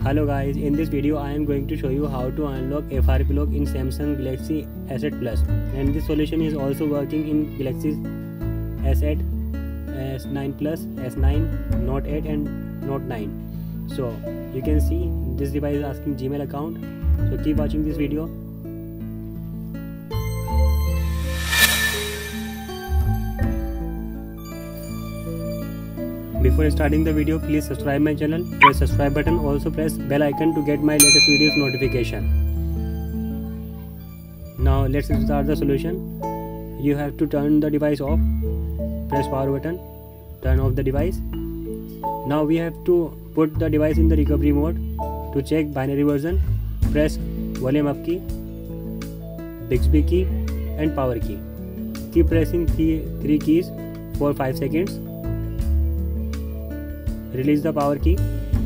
Hello guys, in this video I am going to show you how to unlock FRP lock in Samsung Galaxy S8 Plus, and this solution is also working in Galaxy S8, S9 Plus, S9, Note 8 and Note 9. So you can see this device is asking Gmail account, so keep watching this video. Before starting the video, please subscribe my channel, press subscribe button, also press bell icon to get my latest videos notification. Now let's start the solution. You have to turn the device off, press power button, turn off the device. Now we have to put the device in the recovery mode. To check binary version, press volume up key, Bixby key and power key. Keep pressing three keys for 5 seconds. Release the power key.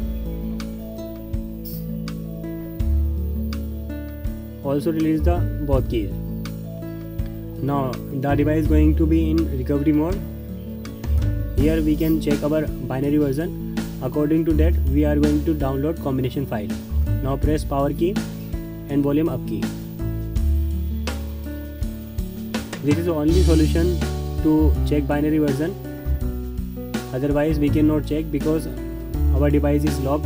Also release the both keys. Now the device is going to be in recovery mode. Here we can check our binary version. According to that, we are going to download combination file. Now press power key and volume up key. This is the only solution to check binary version. Otherwise we cannot check because our device is locked.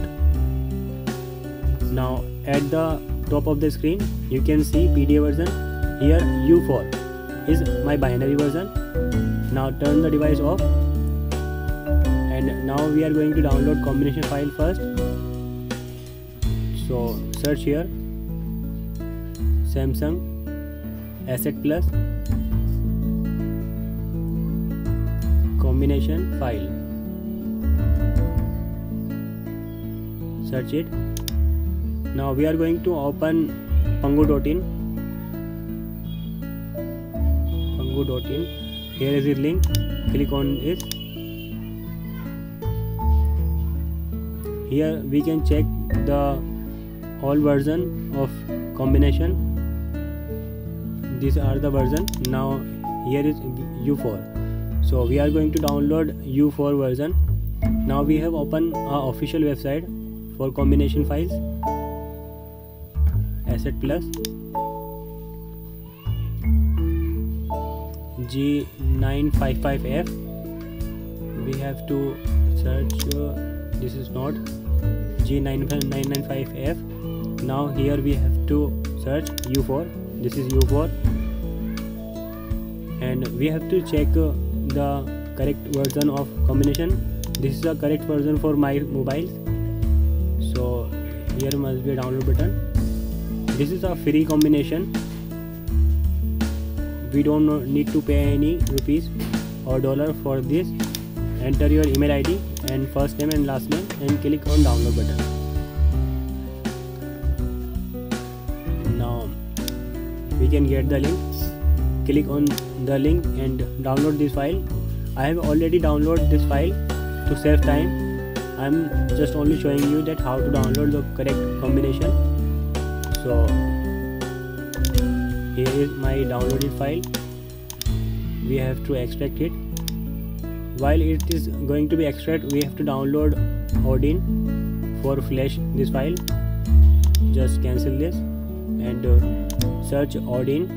Now at the top of the screen you can see PDA version. Here U4 is my binary version. Now turn the device off, and now we are going to download combination file first. So search here Samsung S8 Plus combination file. Search it. Now we are going to open Pangu.in. Here is the link. Click on it. Here we can check the all version of combination. These are the version. Now here is U4. So we are going to download U4 version. Now we have opened our official website for combination files, S8 Plus, G955F. We have to search, this is not G995F. Now here we have to search U4. This is U4, and we have to check the correct version of combination. This is the correct version for my mobiles. So here must be a download button. This is a free combination. We don't need to pay any rupees or dollar for this. Enter your email ID and first name and last name and click on download button. Now we can get the link. Click on the link and download this file. I have already downloaded this file. To save time, I am just only showing you that how to download the correct combination. So here is my downloaded file. We have to extract it. While it is going to be extracted, we have to download Odin for flash this file. Just cancel this and search Odin,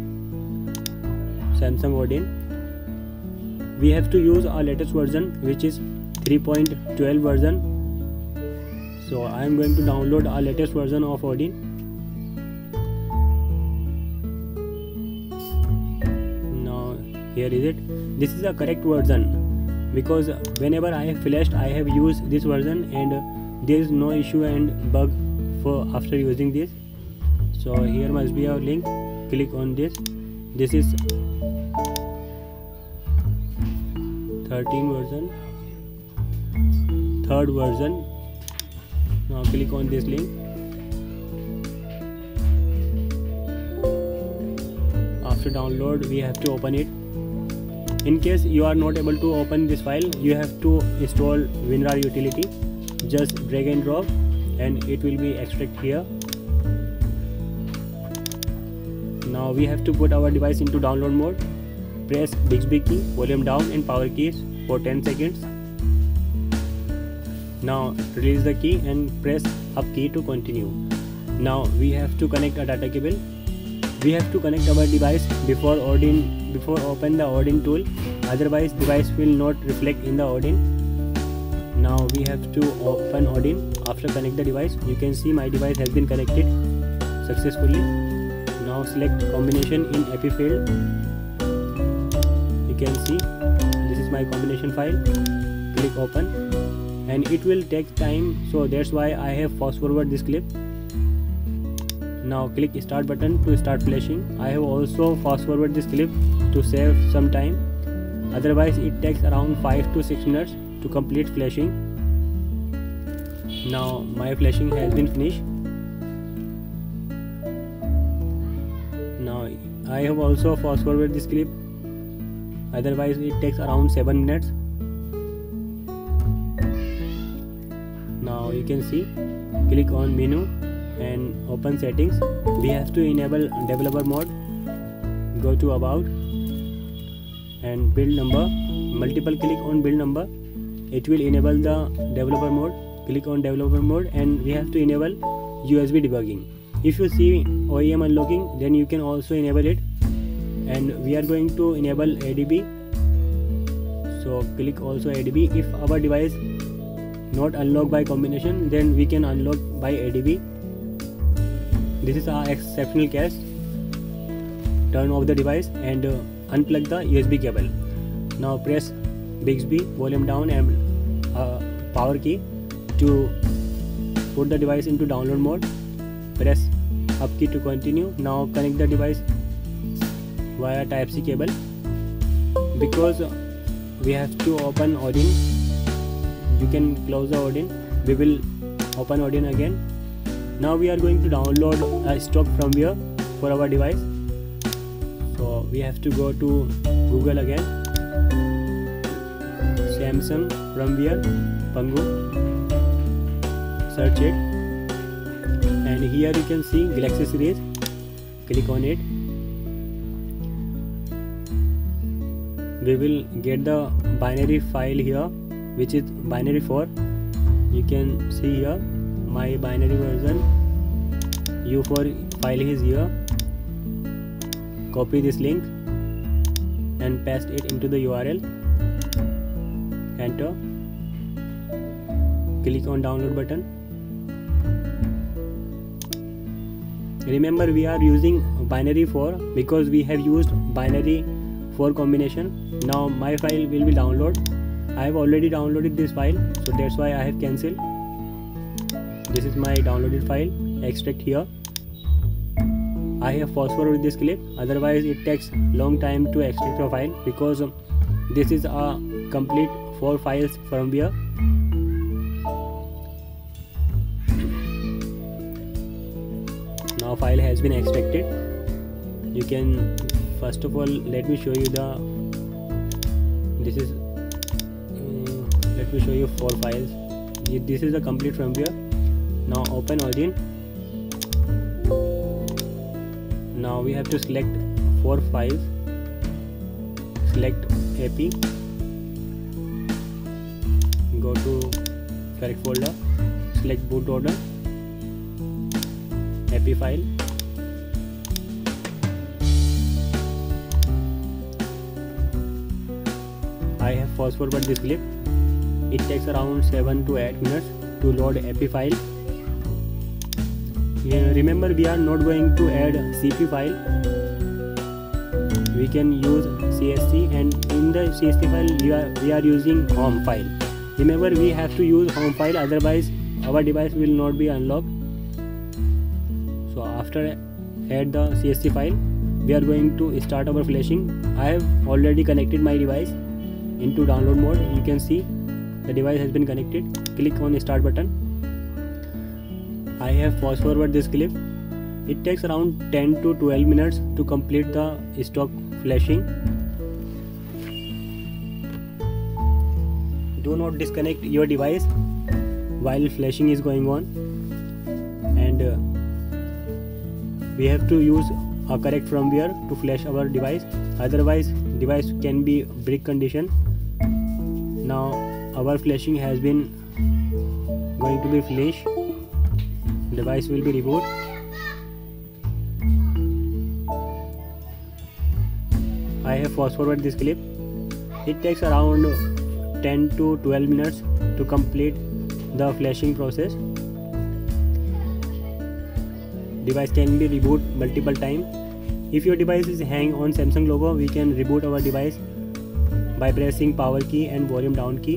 Samsung Odin. We have to use our latest version, which is 3.12 version. So I am going to download our latest version of Odin. Now here is it. This is the correct version because whenever I have flashed, I have used this version and there is no issue and bug for after using this. So here must be our link. Click on this. This is 13 version, third version. Now click on this link. After download, we have to open it. In case you are not able to open this file, you have to install WinRAR utility. Just drag and drop and it will be extract here. Now we have to put our device into download mode. Press Bixby key, volume down and power keys for 10 seconds. Now release the key and press up key to continue. Now we have to connect a data cable. We have to connect our device before open the Odin tool, otherwise device will not reflect in the Odin. Now we have to open Odin. After connect the device, you can see my device has been connected successfully. Now select combination in API field. You can see this is my combination file. Click open and it will take time, so that's why I have fast forward this clip. Now click start button to start flashing. I have also fast forward this clip to save some time, otherwise it takes around 5 to 6 minutes to complete flashing. Now my flashing has been finished. Now I have also fast forward this clip, otherwise it takes around 7 minutes. Now you can see, click on menu and open settings. We have to enable developer mode. Go to about and build number. Multiple click on build number. It will enable the developer mode. Click on developer mode and we have to enable USB debugging. If you see OEM unlocking, then you can also enable it. And we are going to enable ADB. So click also ADB. If our device not unlocked by combination, then we can unlock by ADB. This is our exceptional case. Turn off the device and unplug the USB cable. Now press Bixby volume down and power key to put the device into download mode. Press up key to continue. Now connect the device via Type-C cable. Because we have to open Odin, you can close the Odin. We will open Odin again. Now we are going to download a stock firmware for our device. So we have to go to Google again. Samsung firmware Pangu. Search it. And here you can see Galaxy series. Click on it. We will get the binary file here, which is binary 4. You can see here my binary version. U4 file is here. Copy this link and paste it into the URL. Enter. Click on download button. Remember, we are using binary 4 because we have used binary 4 combination. Now my file will be download. I have already downloaded this file, so that's why I have cancelled. This is my downloaded file. Extract here. I have fast forwarded this clip, otherwise it takes long time to extract a file because this is a complete 4 files firmware. Now file has been extracted. You can, first of all, let me show you the, this is let me show you 4 files. This is the complete firmware. Now open Odin. Now we have to select 4 files. Select API. Go to correct folder. Select bootloader. API file. I have fast forward this clip. It takes around 7 to 8 minutes to load API file. Remember, we are not going to add CP file. We can use CSC, and in the CSC file we are using home file. Remember, we have to use home file, otherwise our device will not be unlocked. So after add the CSC file, we are going to start our flashing. I have already connected my device into download mode. You can see the device has been connected. Click on the start button. I have fast forward this clip. It takes around 10 to 12 minutes to complete the stock flashing. Do not disconnect your device while flashing is going on, and we have to use a correct firmware to flash our device, otherwise device can be brick condition. Now our flashing has been going to be finished. device will be reboot. I have fast forward this clip. It takes around 10 to 12 minutes to complete the flashing process. Device can be rebooted multiple times. If your device is hang on Samsung logo, we can reboot our device by pressing power key and volume down key.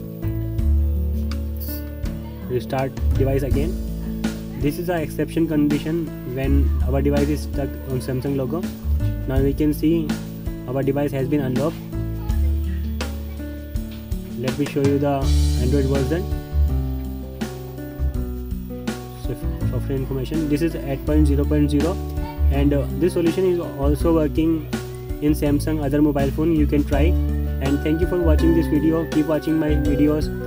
Restart device again. This is an exception condition when our device is stuck on Samsung logo. Now we can see our device has been unlocked. Let me show you the Android version. Software information. This is 8.0.0 and this solution is also working in Samsung other mobile phone. You can try. And thank you for watching this video. Keep watching my videos.